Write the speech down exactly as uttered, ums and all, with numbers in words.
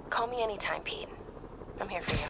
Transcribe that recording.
Call me anytime, Pete. I'm here for you.